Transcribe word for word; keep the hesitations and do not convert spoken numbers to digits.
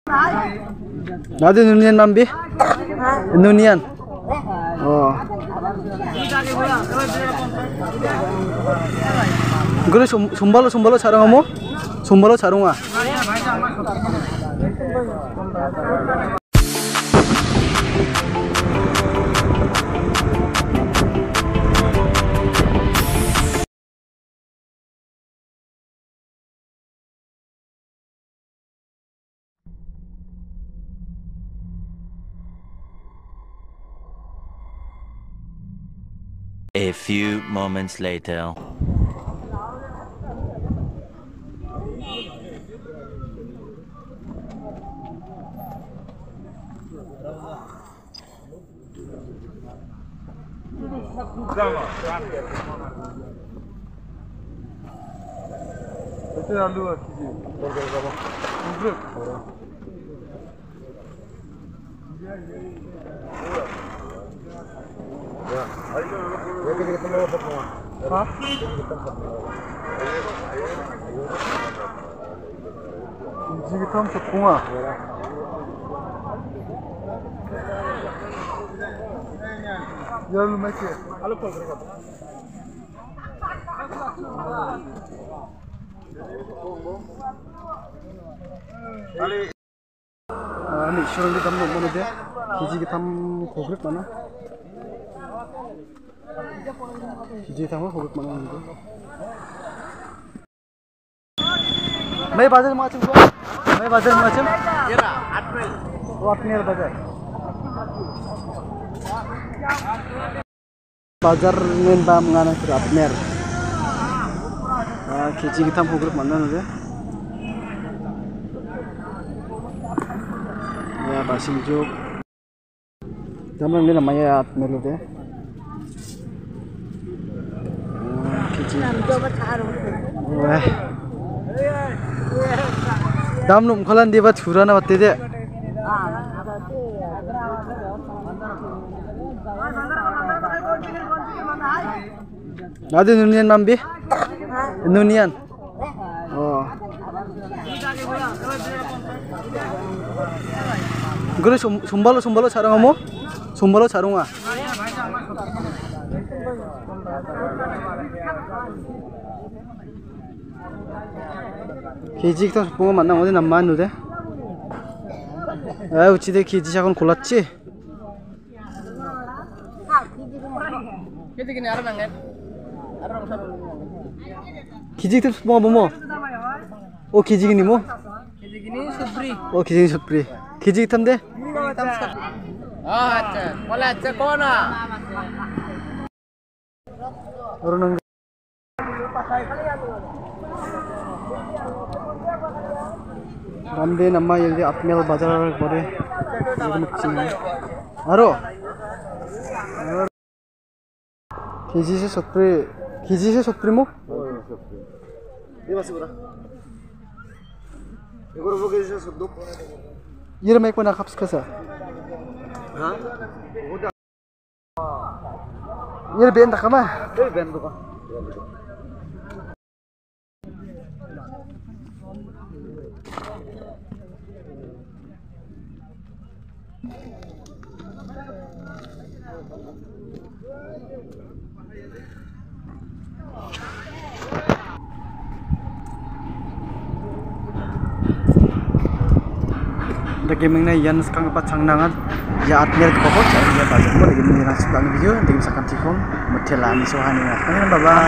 나도 눈이안 mambi? 눈이안. Oh. 그래 손발로 손발로 자랑하모? 손발로 자롱아. A few moments later. Jigi tam sepunga. Ya lu macam. Halo kau berapa? Ini showroom di tamu mana dia? Jigi tam konkret mana? Jigi tam konkret mana ini? Admir Bajal macam apa? Admir Bajal macam? Kira, Admir. Oh, Admir Bajal. Bazar main bam ngana itu Admir. Ah, kecil kita mau grup mana nanti? Ya, basi juk. Nama ini namanya Admir itu. Kecil. Wah. Dam num khalan diba churana batte de Nadu nunian mambi nunian oh gure sombalo sombalo charangamo sombalo charunga 계지 또 보고 만나 어디 남만 누데 아 우치데 계지 작은 골랐지 Kita gini arah banget. Arah besar. 계지 또 보고 뭐뭐 오 계지 gini 뭐 Kita gini subri. 오 계지 subri 계지 탐데 Ah, acha. Wala acha kona. orang Rambe nama yang di Admir Bajal boleh jadi macam ni. Aro. Keji se sopri, keji se sopri mo? Ini masih berapa? Ini berapa keji se sopri? Ini ramai kau nak kaps kasa? Hah? Ini band tak kama? Ini band tu kan? Gaming na yan skangipa changnangan ya Admir Bajal ya Bajal mo lagi ni nasukang video lagi misalkan tikong motel ani sohani na bye bye.